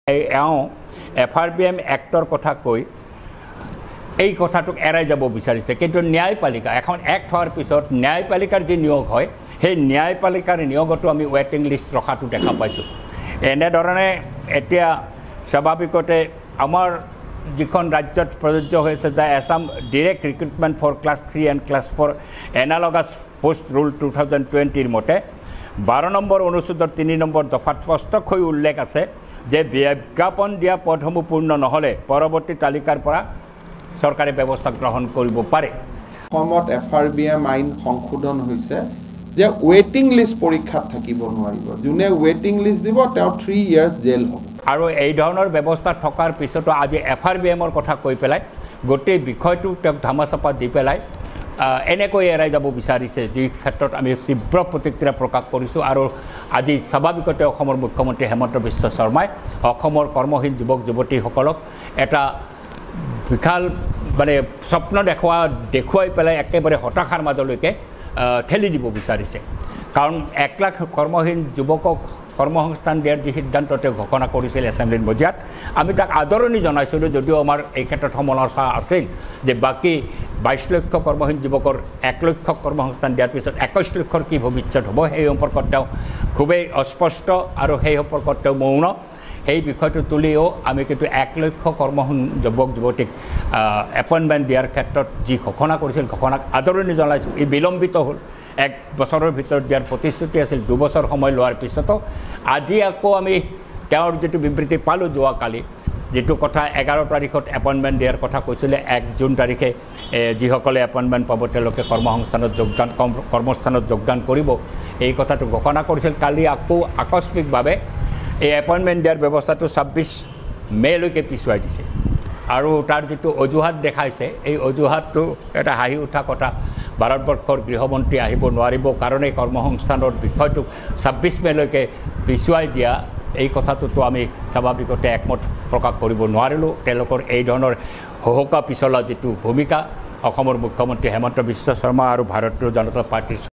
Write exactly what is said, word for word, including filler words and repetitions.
এওঁ F R B M এক্টৰ কথা কৈ এই কথাটোক এৰাই যাব বিচাৰিছে কিন্তু ন্যায়পালিকা এখন এক্ট হোৱাৰ পিছত ন্যায়পালিকাৰ যি নিয়োগ হয় সেই ন্যায়পালিকাৰ নিয়োগতো আমি ৱেটিং লিষ্ট ৰখাটো দেখা পাইছোঁ এনেধৰণে এতিয়া স্বাভাৱিকতে আমাৰ যিখন ৰাজ্যত প্ৰযোজ্য হৈছে যে Assam direct recruitment for class three and class four analogous post rule two thousand টুৱেণ্টিৰ মতে বাৰ নম্বৰ অনুচ্ছেদৰ তিনি নম্বৰ দফাত স্পষ্টকৈ উল্লেখ আছে যে বিজ্ঞাপন দিয়া পদসমূহ পূৰ্ণ নহ'লে পৰৱৰ্তী তালিকাৰ পৰা চৰকাৰে ব্যৱস্থা গ্ৰহণ কৰিব পাৰে অসমত এফ আৰ বি এম আইন সংশোধন হৈছে যে ৱেটিং লিষ্ট পৰীক্ষাত থাকিব নোৱাৰিব যোনে ৱেটিং লিষ্ট দিব তেওঁ থ্ৰী ইয়াৰ্ছ জেল হ'ব আৰু এই ধৰণৰ ব্যৱস্থা থকাৰ পিছতো আজি এফ আৰ বি এমৰ কথা কৈ পেলাই গোটেই বিষয়টো তেওঁক ধামাচাপা দি পেলাই এনেকৈ এৰাই যাব বিচাৰিছে যি ক্ষেত্ৰত আমি তীব্ৰ প্ৰতিক্ৰিয়া প্ৰকাশ কৰিছোঁ আৰু আজি স্বাভাৱিকতে অসমৰ মুখ্যমন্ত্ৰী হেমন্ত বিশ্ব শৰ্মাই অসমৰ কৰ্মহীন যুৱক যুৱতীসকলক এটা বিশাল মানে স্বপ্ন দেখুওৱা দেখুৱাই পেলাই একেবাৰে হতাশাৰ মাজলৈকে ঠেলি দিব বিচাৰিছে কাৰণ এক লাখ কৰ্মহীন যুৱকক কৰ্মসংস্থান দিয়াৰ যি সিদ্ধান্ত তেওঁ ঘোষণা কৰিছিল এছেম্বলিৰ মজিয়াত আমি তাক আদৰণি জনাইছিলোঁ যদিও আমাৰ এই ক্ষেত্ৰত সমালোচনা আছিল যে বাকী বাইছ লক্ষ কৰ্মহীন যুৱকৰ এক লক্ষ কৰ্মসংস্থান দিয়াৰ পিছত একৈছ লক্ষৰ কি ভৱিষ্যত হ'ব সেই সম্পৰ্কত তেওঁ খুবেই অস্পষ্ট আৰু সেই সম্পৰ্কত তেওঁ মৌন সেই বিষয়টো তুলিও আমি কিন্তু এক লক্ষ কৰ্মহীন যুৱক যুৱতীক এপইণ্টমেণ্ট দিয়াৰ ক্ষেত্ৰত যি ঘোষণা কৰিছিল ঘোষণাক আদৰণি জনাইছোঁ ই বিলম্বিত হ'ল এক বছৰৰ ভিতৰত দিয়াৰ প্ৰতিশ্ৰুতি আছিল দুবছৰ সময় লোৱাৰ পিছতো আজি আকৌ আমি তেওঁৰ যিটো বিবৃতি পালোঁ যোৱাকালি যিটো কথা এঘাৰ তাৰিখত এপইণ্টমেণ্ট দিয়াৰ কথা কৈছিলে এক জুন তাৰিখে যিসকলে এপইণ্টমেণ্ট পাব তেওঁলোকে কৰ্মসংস্থানত যোগদান কৰ্মস্থানত যোগদান কৰিব এই কথাটো ঘোষণা কৰিছিল কালি আকৌ আকস্মিকভাৱে এই এপইণ্টমেণ্ট দিয়াৰ ব্যৱস্থাটো ছাব্বিছ মে'লৈকে পিছুৱাই দিছে আৰু তাৰ যিটো অজুহাত দেখাইছে এই অজুহাতটো এটা হাঁহি উঠা কথা ভাৰতবৰ্ষৰ গৃহমন্ত্ৰী আহিব নোৱাৰিব কাৰণেই কৰ্মসংস্থানৰ বিষয়টোক ছাব্বিছ মে'লৈকে পিছুৱাই দিয়া এই কথাটোতো আমি স্বাভাৱিকতে একমত প্ৰকাশ কৰিব নোৱাৰিলোঁ তেওঁলোকৰ এই ধৰণৰ হহকা পিছলা যিটো ভূমিকা অসমৰ মুখ্যমন্ত্ৰী হেমন্ত বিশ্ব শৰ্মা আৰু ভাৰতীয় জনতা পাৰ্টীৰ